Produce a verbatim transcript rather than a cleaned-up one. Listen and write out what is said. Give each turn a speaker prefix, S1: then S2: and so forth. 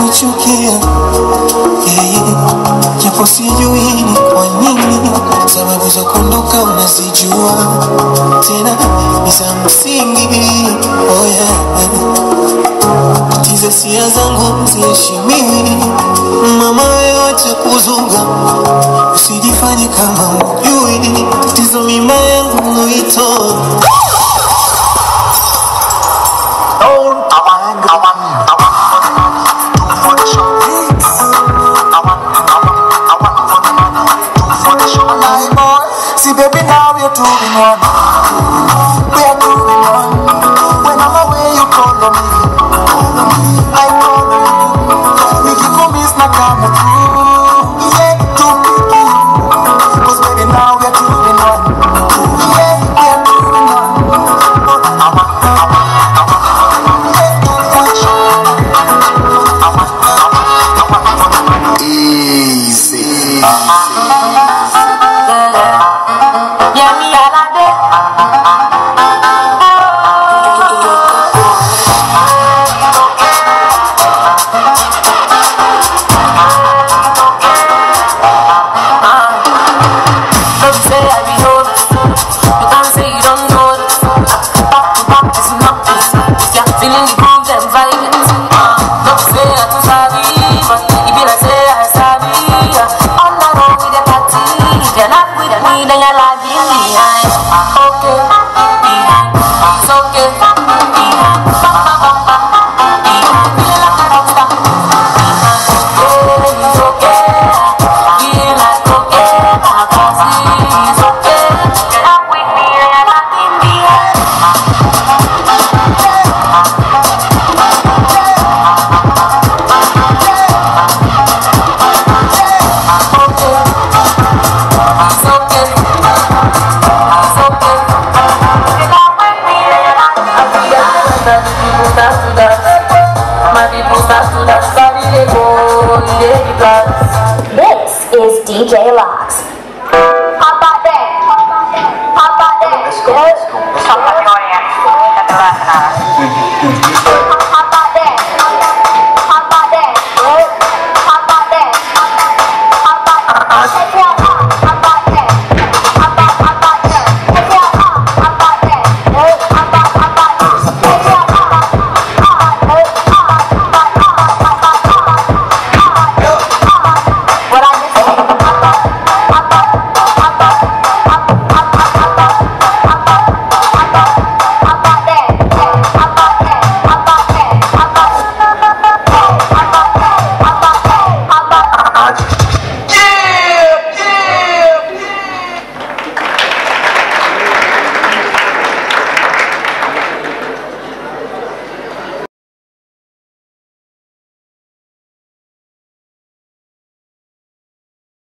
S1: kunichukia, yeah, yeah. Japo sijui ni kwa nini, sababu za kuondoka unazijua, tena ni za msingi, oh yeah. Tiza sia zangu ziheshimiwi, mama wewe kuzunga, usijifanye kama hujui, tatizo mima yangu uloitoa.
S2: See baby, now we're two in one. We're two in one. When I'm away you call on me, I call on you. We can go miss na come through. Yeah, to pick you. Cause baby, now we're two in one. Yeah, we're two in one. I want, I want, I want. Yeah, two for sure. I want, I want, I want. Easy.
S3: This is D J Lox.